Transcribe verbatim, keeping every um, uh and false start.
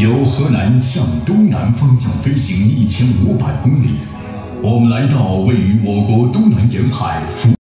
由河南向东南方向飞行一千五百公里，我们来到位于我国东南沿海。